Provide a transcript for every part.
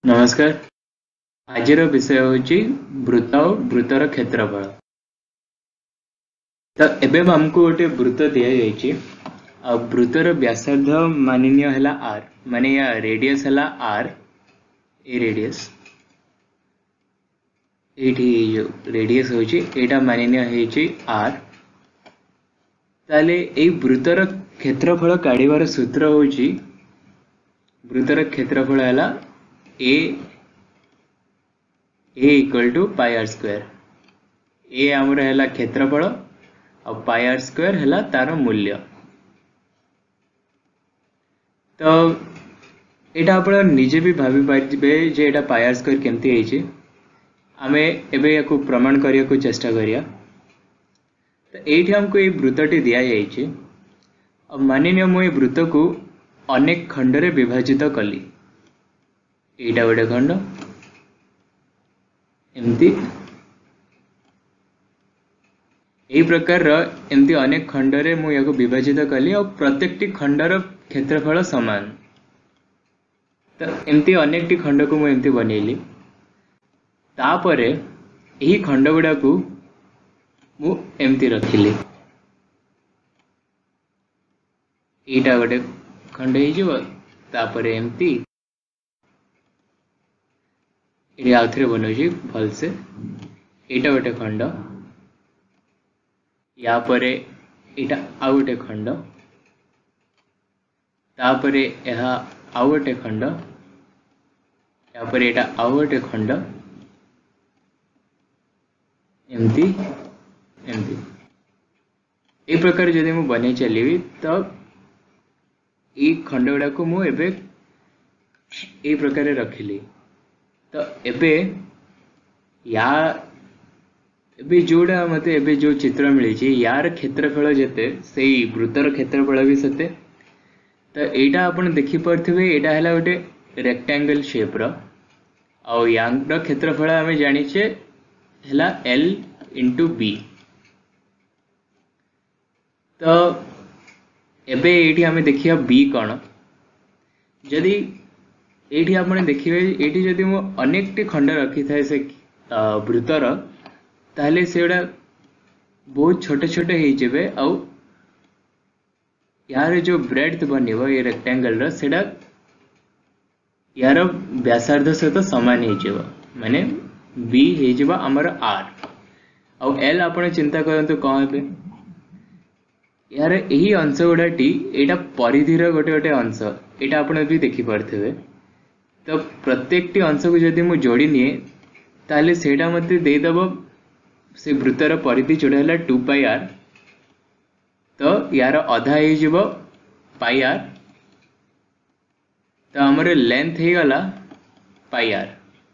नमस्कार। आज विषय हूँ वृत्त और वृत्तर क्षेत्रफल। तो एवं आमको गोटे वृत्त दि जाइए आ वृत्तर व्यासार्ध माननीय है आर माने या रेडियस है आर ए रेडियस ये रेडियस होटा माननीय है आर ताले ए वृत्तर क्षेत्रफल काढ़ार सूत्र हूँ वृत्तर क्षेत्रफल है A equal to pi R square. A आमर है क्षेत्रफल और पाई आर स्क्वायर है तार मूल्य। तो यहाँ आप निजे भी भाभी पारे जे एटा पाई आर स्क्वायर केमती आम एबे या प्रमाण करने को चेष्टा करिया। तो ये हमको ये वृत्तटी दि जाइए और माननीय मुझे वृत्त को अनेक खंड रे विभाजित कली। यहाँ गोटे खंड एमती यही प्रकार एमती अनेक खंड रे मु याको विभाजित कली और प्रत्येक खंडर क्षेत्रफल समान। तो एमती अनेक टी खंड को मुझे बनैली तापरे यही खंड गुड़ा को मु एमती रखिली। यहाँ गोटे खंड तापरे एमती ये आउ थे बनाऊँ भलसे। यहाँ गोटे खंड या परे यहाँ आउ गोटे खंड तापरे यह आउ गोटे खंड या परे यहाँ आउ गोटे खंड एमती एमती ये प्रकार जदि मु बने चलिए तो ये खंड गुड़ा को मु एबे ये प्रकार रखिली। तो एबे या एबे जोड़ा मत एबे जो चित्र मिली यार क्षेत्रफल जेते से वृत्तर क्षेत्रफल भी सेते। तो यहाँ आप देखिपे यहाँ है गोटे रेक्टेंगल शेप रो यार क्षेत्रफल आम जाचे है एल इंटू बी। तो एबे ये आम देखिए बी कौन जदि ये आप देखिए ये जदि मु अनेक टी खंड रखी था से वृत्तर ताहले से बहुत छोटे छोटे होते आउ यार जो ब्रेड्थ बनिबो ये रेक्टेंगल सेटा यार व्यासार्ध सहित सामान हो माने बी हो आमर आर आउ एल आप चिंता करते कौन हे यार यही अंश गुड़ाटी यहाँ परिधिर गोटे गोटे अंश यहाँ आप भी देखिपे। तो प्रत्येक टी अंश को जदि मु जोड़ी निए ताले सेटा मत देदेव से वृत्तर परिधि जोड़ा है 2 पाई आर। तो यार अधा हो पाई आर तो आमर लेंथ हो गला पाई आर।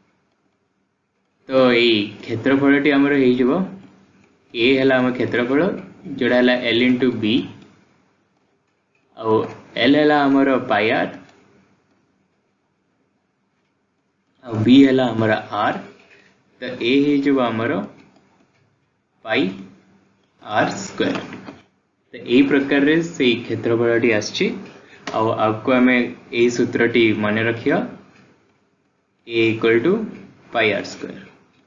तो यही क्षेत्रफल आमर हो ए है आम क्षेत्रफल जोड़ा है एल इंटू बी और एल है आमर पाई आर और बी है आमर आर। तो ए हो आमर पाई आर स्क्वायर। तो यही प्रकार रे से क्षेत्रफल आसची आपको आम यही सूत्रटी मन रखिया A equal to pi R square.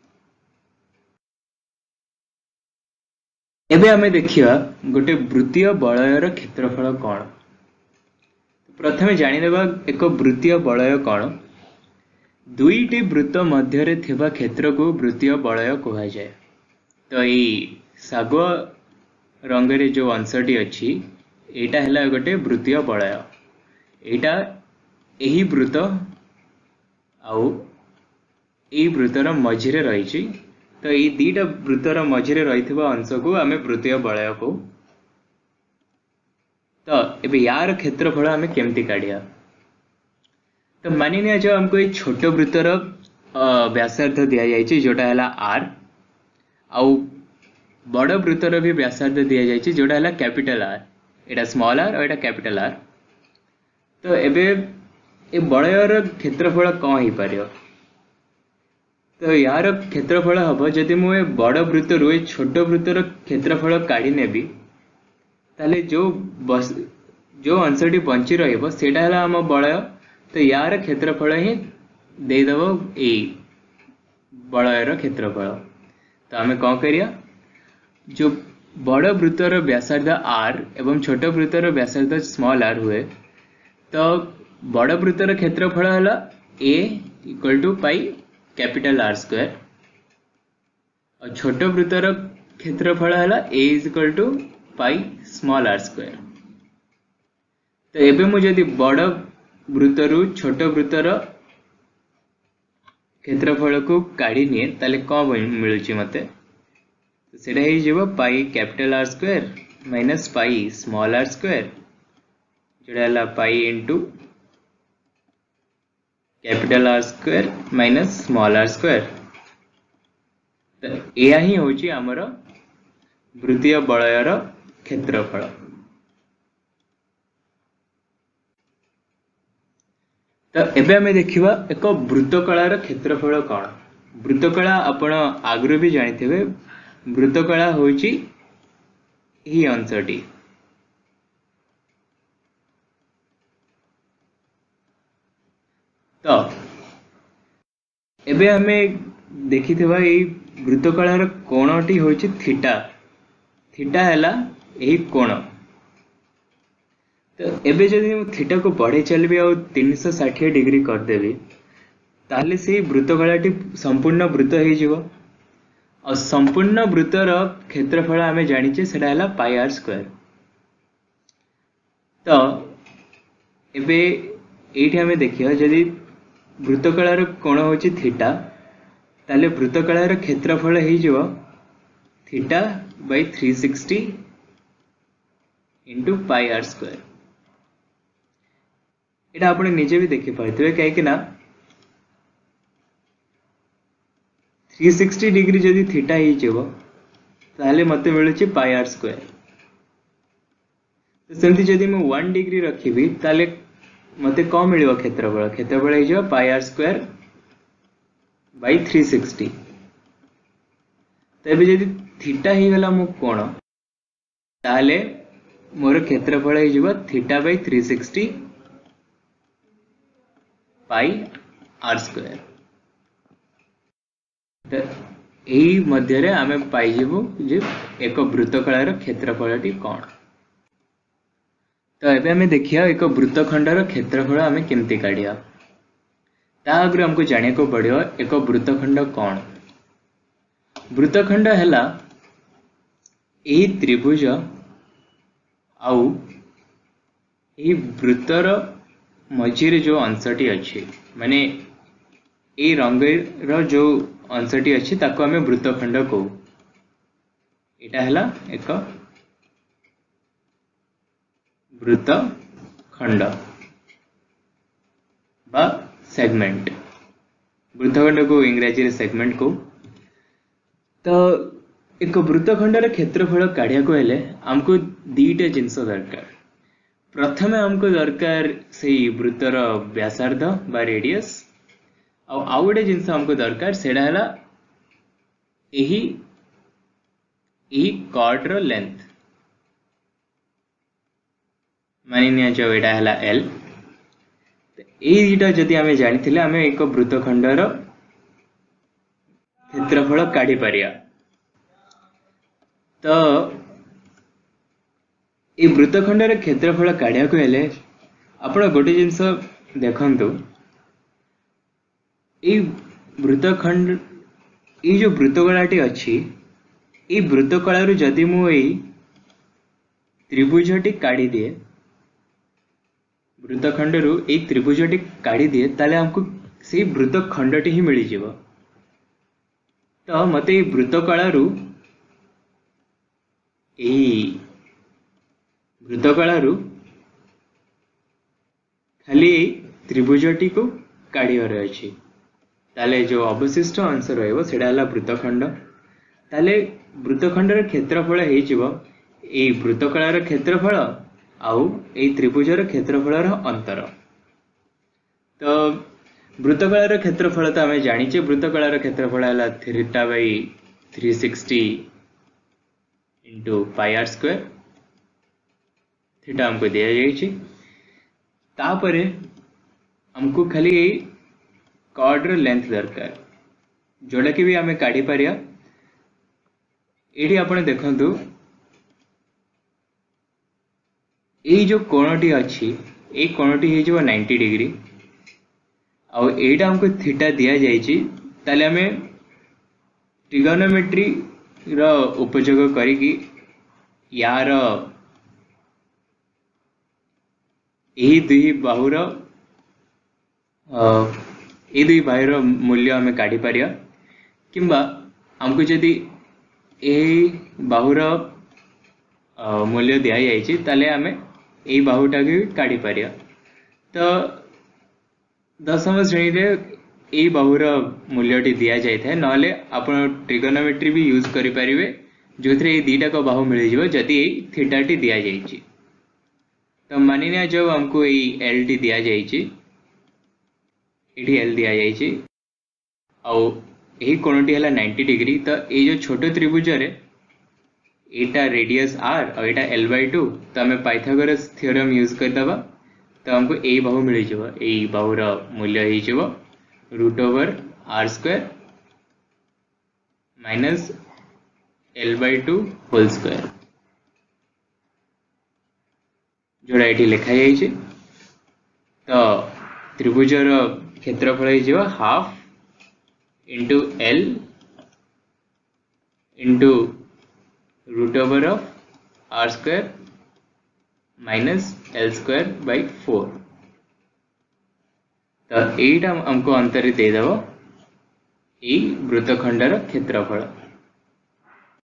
एबे आमे देखिया गोटे वृत्तीय बलयर क्षेत्रफल कौन। प्रथमे जानिदेबा एक वृत्तीय बलय कौन। दुईटी वृत्त मध्य थिबा क्षेत्र को वृत्तीय बलय कहा जाए। तो ये सागुआ रंगरे जो अंशटी अच्छी यहाँ है गोटे वृत्तीय बलय। यहाँ यही वृत्त आउ यही वृत्तर मझिरे रही। तो ये दीटा वृत्तर मझिरे रही अंश को आम वृत्तीय बलय को। तो ये यार क्षेत्रफल आम केमती काढ़िया। तो मानिनिया जो हमको ये छोट वृत्तर व्यासार्ध दि जाए जोटा है आर आउ बड़ वृत्तर भी व्यासार्ध दि जाए जोटा है कैपिटल आर। यहाँ स्मॉल आर और यहाँ कैपिटल आर। तो एबे ये बड़यर क्षेत्रफल कौन हो पार। तो यार क्षेत्रफल हम जदि मुझे बड़ वृत्त रू छोट वृत्तर क्षेत्रफल काढ़ी नेबी ताले जो अंशटी बंची रहा है आम बलय। तो यार क्षेत्रफल ही देदेव ए बलयर क्षेत्रफल। तो आम कौन करिया जो बड़ वृत्तर व्यासार्ध आर एवं छोट वृत्तर व्यासार्ध स्मॉल आर हुए तो बड़ वृत्तर क्षेत्रफल है A equal to pi capital R square और छोट वृत्तर क्षेत्रफल है A is equal to pi small R square. तो एबे मु जदि बड़ वृत्तर छोट वृत्तर क्षेत्रफल को काढ़ी निए ताले कौन मिलुची मते तो सेटा ही जीवो pi capital R square minus pi small R square जोड़ा हला pi into capital R square minus small R square. तो यह ही होची हमर वृत्तीय बलयर क्षेत्रफल। तो एबे हमें देखिबा एक वृत्तकलार क्षेत्रफल कौन। वृत्तकला आपण आगु भी जानिथिबे वृत्तकला होची ही अंशटी। तो एबे हमें देखिथिबा ए वृत्तकलार कोणटी होची थीटा। थीटा हैला एही कोण। तो एबे जदि थीटा को बढ़े चलबी आ 360 डिग्री करदेवी ताहले से वृत्तकलाटी संपूर्ण वृत्त हो जिवो और संपूर्ण वृत्तर क्षेत्रफल आमे जानिचे सेटा हैला पाई आर स्क्वायर। तो एबे एठी हमें देखियो जदि वृत्तकलार कोण होची थीटा ताहले वृत्तकलार क्षेत्रफल हो जिवो theta by 360 into pi R square. एटा आपने निजे भी देखि पाइथिबे कहीं ना 360 डिग्री जदि थीटा ही जेबो ताहले मते मिलुची पाई आर स्क्वायर। तो सेमती जदि मैं 1 डिग्री रखिबी ताहले मते कौन मिलिबो क्षेत्रफल। क्षेत्रफल ही जेबो पाई आर स्क्वायर बाय 360। तो एबे जदि थीटा ही गला मो कोण ताहले मोर क्षेत्रफल ही जेबो theta by 360 pi R square. तो यही मध्य आमे पाइबू जे एक वृत्तकलार क्षेत्रफलटी कौन। तो एबे हमें देखिया एक वृत्तखंडर क्षेत्रफल आमे केमती काढ़िया ता आगु हमको जानिया को पड़ियो एक वृत्तखंड कौन। वृत्तखंड हैला एही त्रिभुज आउ एही वृत्तर मझीरे जो अंशटी अच्छी माने ए रंगर जो अंशटी अच्छी ताको हमें वृत्तखंड को एटा हैला एक वृत्तखंड बा सेगमेंट। वृत्तखंड को इंग्रजी सेगमेंट को। तो एक वृत्तखंडर क्षेत्रफल काढ़िया को हेले हमको दीटा जिनस दरकार। प्रथमे हमको दरकार से वृत्तर व्यासार्ध बा रेडियस आउ गोटे जिनस हमको दरकार सेटा हैला एही कॉर्डर लेंथ मानि निया जो एटा हैला एल। एही दुटा जदि आमे जानिथिले आमे एक वृत्तखंडर क्षेत्रफल काढ़ी पारिया। तो ये वृत्तखंडर क्षेत्रफल काढ़िया को हेले आपण गोटे जिनस देखंतु ये वृत्तखंड ये जो वृत्तकलाटी अच्छी ये वृत्तकलारू जदि मु त्रिभुजटी काढ़ी दिए वृत्तखंडरू ये त्रिभुजटी काढ़ी दिए ताले हमको से वृत्तखंडटी ही मिल जिवो। तो मते वृत्तकलारू वृत्तकलारू खाली त्रिभुजटी को काढ़िबार अछि ताले जो अवशिष्ट अंश रहइबो सेटा हला वृत्तखंड। ताले वृत्तखंडर क्षेत्रफल हे जिवो ए वृत्तकलार क्षेत्रफल आउ ए त्रिभुजर क्षेत्रफलर अंतर। तो वृत्तकलार क्षेत्रफल तो आमे जानिचे वृत्तकलार क्षेत्रफल हला theta by 360 into pi R square. Theta हमको दिया जाइए तापरे हमको खाली कॉर्ड रो लेंथ दरकार जोड़ा कि भी आमे काढ़ी पारिया। एठी आपण देखंतु ए जो कोणटी अछि ए कोणटी हे जो 90 डिग्री आ एटा हमको थीटा दिया जायछि ताले हमें ट्रिगोनोमेट्री रो उपयोग करिकि यार एही दुई बाहुर मूल्य हमें काढ़ी पारिया किंबा हमको जदि ए बाहुर मूल्य दिया जायछि ताले हमें ए बाहुटा भी काढ़ी पारिया। तो दशम श्रेणी रे ए बाहुर मूल्यटी दिया जाए नहले आपण ट्रिगोनोमेट्री भी यूज करि परिबे जो थे दीटा को बाहु मिल जिवो जदि थीटाटी दिया जायछि। तो मानिना जब हमको ये एल टी दिया जायछि एठी एल दिया जायछि आउ यही कोणटी हला 90 डिग्री। तो ये जो छोटे त्रिभुज रे एटा रेडियस आर और एटा l/2 तो हमें पाइथागोरस थ्योरम यूज कर दबा तो हमको ए बाहु मिल जिवो। ए बाहुर मूल्य हे जिवो √r² minus l/2 whole square जोड़ा ये लिखा जाइए। तो त्रिभुजर क्षेत्रफल हो half into L into √r² minus l²/4। तो यहीटा हमको अंतर देदेव वृत्तखंडर क्षेत्रफल।